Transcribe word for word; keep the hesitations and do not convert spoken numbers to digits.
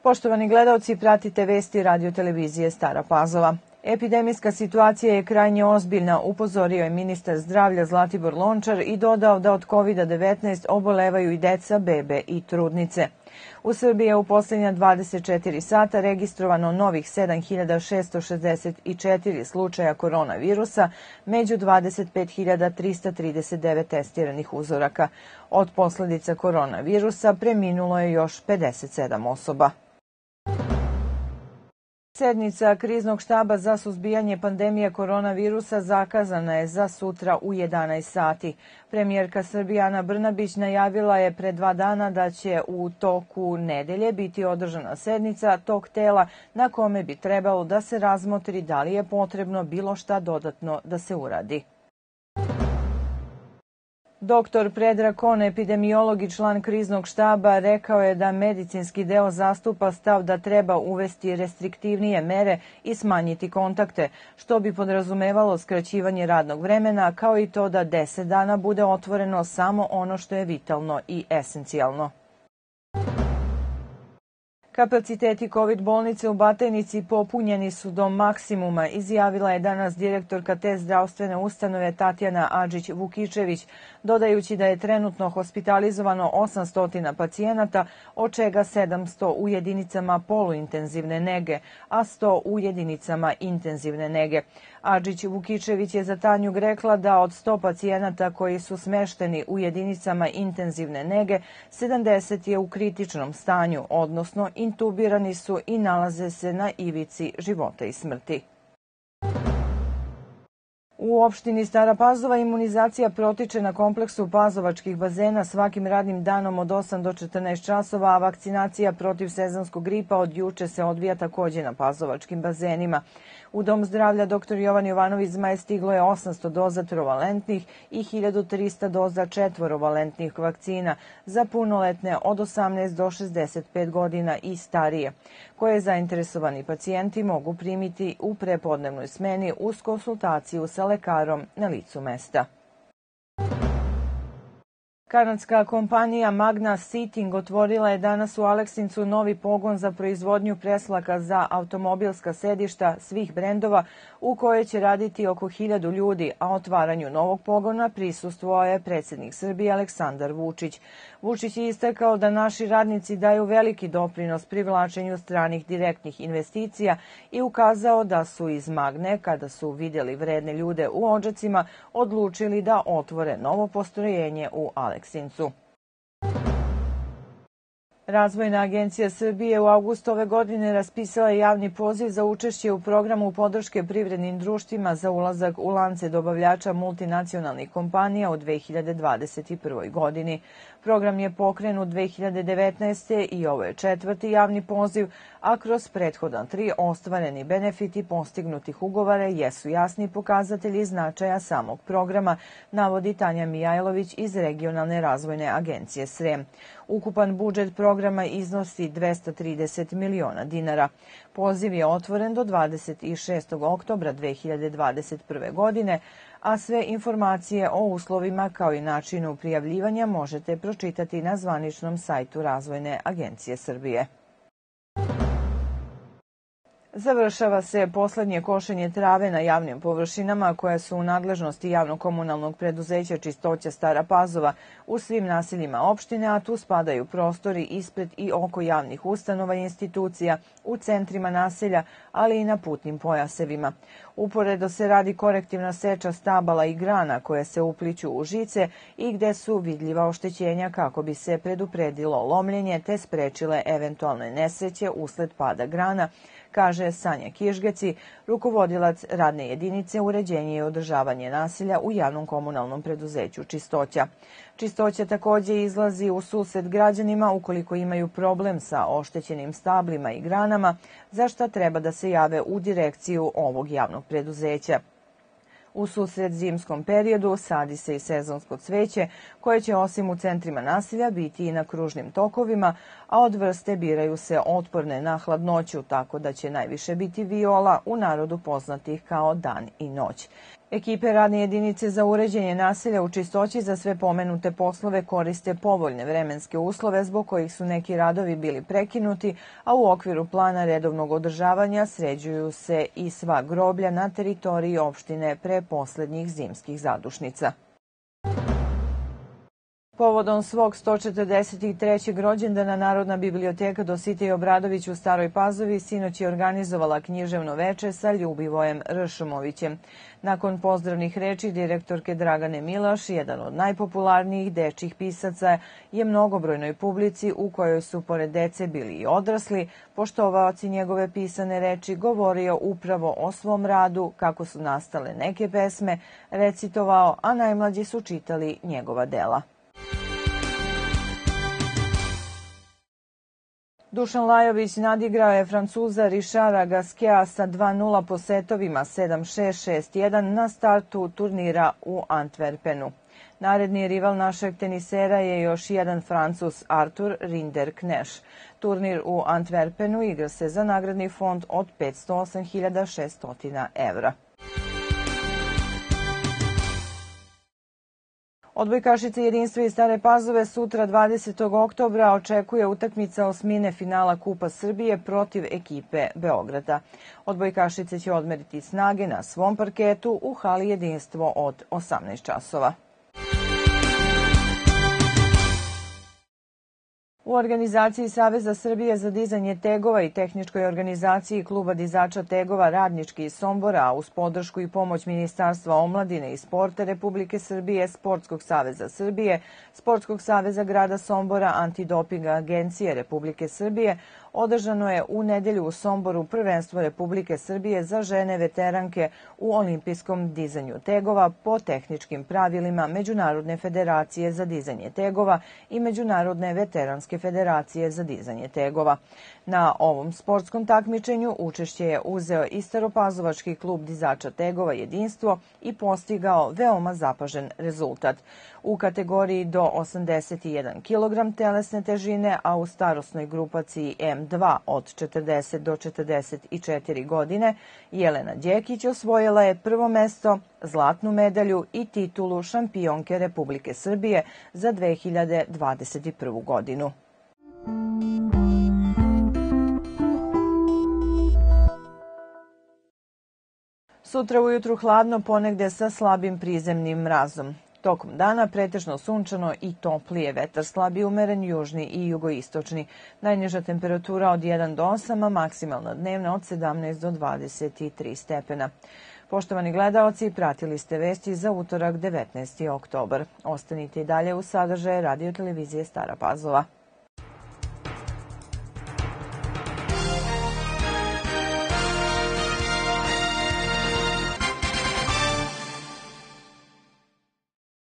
Poštovani gledaoci, pratite vesti radio televizije Stara Pazova. Epidemijska situacija je krajnje ozbiljna, upozorio je ministar zdravlja Zlatibor Lončar i dodao da od kovida devetnaest obolevaju i deca, bebe i trudnice. U Srbiji je u posljednja dvadeset četiri sata registrovano novih sedam hiljada šesto šezdeset četiri slučaja koronavirusa, među dvadeset pet hiljada trista trideset devet testiranih uzoraka. Od posljedica koronavirusa preminulo je još pedeset sedam osoba. Sednica kriznog štaba za suzbijanje pandemije koronavirusa zakazana je za sutra u jedanaest sati. Premijerka Srbije Ana Brnabić najavila je pre dva dana da će u toku nedelje biti održana sednica tog tela na kome bi trebalo da se razmotri da li je potrebno bilo šta dodatno da se uradi. Doktor Predrag Kon, epidemiolog i član kriznog štaba, rekao je da medicinski deo zastupa stav da treba uvesti restriktivnije mere i smanjiti kontakte, što bi podrazumevalo skraćivanje radnog vremena, kao i to da deset dana bude otvoreno samo ono što je vitalno i esencijalno. Kapaciteti kovid bolnice u Batajnici popunjeni su do maksimuma, izjavila je danas direktorka te zdravstvene ustanove Tatjana Adžić-Vukičević, dodajući da je trenutno hospitalizovano osamsto pacijenata, od čega sedamsto u jedinicama poluintenzivne nege, a sto u jedinicama intenzivne nege. Adžić-Vukičević je za Tanjug rekla da od sto pacijenata koji su smešteni u jedinicama intenzivne nege, sedamdeset je u kritičnom stanju, odnosno intubirani su i nalaze se na ivici života i smrti. U opštini Stara Pazova imunizacija protiče na kompleksu pazovačkih bazena svakim radnim danom od osam do četrnaest časova, a vakcinacija protiv sezonskog gripa od juče se odvija takođe na pazovačkim bazenima. U Dom zdravlja doktor Jovan Jovanović Zmaj stiglo je osamsto doza trovalentnih i hiljadu trista doza četvorovalentnih vakcina za punoletne od osamnaest do šezdeset pet godina i starije, koje zainteresovani pacijenti mogu primiti u prepodnevnoj smeni uz konsultaciju sa lekarom na licu mesta. Kanadska kompanija Magna Seating otvorila je danas u Aleksincu novi pogon za proizvodnju preslaka za automobilska sedišta svih brendova u kojoj će raditi oko hiljadu ljudi, a otvaranju novog pogona prisustvovao je predsjednik Srbije Aleksandar Vučić. Vučić je istakao da naši radnici daju veliki doprinos privlačenju stranih direktnih investicija i ukazao da su iz Magne, kada su vidjeli vredne ljude u Odžacima, odlučili da otvore novo postrojenje u Aleksincu. Razvojna agencija Srbije u avgustu ove godine raspisala je javni poziv za učešće u programu podrške privrednim društvima za ulazak u lance dobavljača multinacionalnih kompanija u dve hiljade dvadeset prvoj. godini. Program je pokrenut dve hiljade devetnaeste. i ovo je četvrti javni poziv, a kroz prethodna tri ostvareni benefiti postignutih ugovora jesu jasni pokazatelji značaja samog programa, navodi Tanja Mijajlović iz Regionalne razvojne agencije Srem. Ukupan budžet programa iznosi dvesta trideset miliona dinara. Poziv je otvoren do dvadeset šestog oktobra dve hiljade dvadeset prve. godine, a sve informacije o uslovima kao i načinu prijavljivanja možete pročitati na zvaničnom sajtu Razvojne agencije Srbije. Završava se poslednje košenje trave na javnim površinama koje su u nadležnosti javno-komunalnog preduzeća Čistoća Stara Pazova u svim naseljima opštine, a tu spadaju prostori ispred i oko javnih ustanova i institucija, u centrima naselja, ali i na putnim pojasevima. Uporedo se radi korektivna seča stabala i grana koje se upliću u žice i gde su vidljiva oštećenja kako bi se predupredilo lomljenje te sprečile eventualne nesreće usled pada grana, kaže Sanja Kižgeci, rukovodilac radne jedinice uređenje i održavanje naselja u javnom komunalnom preduzeću Čistoća. Čistoća takođe izlazi u susret građanima ukoliko imaju problem sa oštećenim stablima i granama, za šta treba da se jave u direkciju ovog javnog preduzeća. U susret zimskom periodu sadi se i sezonsko cveće, koje će osim u centrima naselja biti i na kružnim tokovima, a od vrste biraju se otporne na hladnoću, tako da će najviše biti viola, u narodu poznatih kao dan i noć. Ekipe radne jedinice za uređenje naselja u Čistoći za sve pomenute poslove koriste povoljne vremenske uslove zbog kojih su neki radovi bili prekinuti, a u okviru plana redovnog održavanja sređuju se i sva groblja na teritoriji opštine pre poslednjih zimskih zadušnica. Povodom svog sto četrdeset trećeg rođendana Narodna biblioteka Dositej Obradović u Staroj Pazovi sinoć je organizovala književno veče sa Ljubivojem Ršumovićem. Nakon pozdravnih reči direktorke Dragane Milaš, jedan od najpopularnijih dečjih pisaca je mnogobrojnoj publici u kojoj su pored dece bili i odrasli, poštovaoci njegove pisane reči, govorio upravo o svom radu, kako su nastale neke pesme, recitovao, a najmlađi su čitali njegova dela. Dušan Lajović nadigrao je Francuza Rišara Gaskea sa dva nula po setovima sedam šest šest jedan na startu turnira u Antwerpenu. Naredni rival našeg tenisera je još jedan Francuz, Artur Rinderkneš. Turnir u Antwerpenu igra se za nagradni fond od petsto osam hiljada šesto evra. Odbojkašice Jedinstva iz Stare Pazove sutra dvadesetog oktobra očekuje utakmica osmine finala Kupa Srbije protiv ekipe Beograda. Odbojkašice će odmeriti snage na svom parketu u hali Jedinstvo od osamnaest časova. U organizaciji Saveza Srbije za dizanje tegova i tehničkoj organizaciji Kluba dizača tegova Radnički iz Sombora, a uz podršku i pomoć Ministarstva omladine i sporta Republike Srbije, Sportskog saveza Srbije, Sportskog saveza grada Sombora, Antidopinga agencije Republike Srbije, održano je u nedelju u Somboru prvenstvo Republike Srbije za žene veteranke u olimpijskom dizanju tegova po tehničkim pravilima Međunarodne federacije za dizanje tegova i Međunarodne veteranske federacije za dizanje tegova. Na ovom sportskom takmičenju učešće je uzeo i Staropazovački klub dizača tegova Jedinstvo i postigao veoma zapažen rezultat. U kategoriji do osamdeset jedan kilogram telesne težine, a u starosnoj grupaciji em dva od četrdeset do četrdeset četiri godine, Jelena Đekić osvojila je prvo mesto, zlatnu medalju i titulu šampionke Republike Srbije za dve hiljade dvadeset prvu godinu. Sutra ujutru hladno, ponegde sa slabim prizemnim mrazom. Tokom dana pretežno sunčano i toplije, vetar slab i umeren južni i jugoistočni. Najniža temperatura od jedan do osam, a maksimalna dnevna od sedamnaest do dvadeset tri stepena. Poštovani gledaoci, pratili ste vesti za utorak devetnaesti oktobar. Ostanite i dalje u sadržaju Radio televizije Stara Pazova.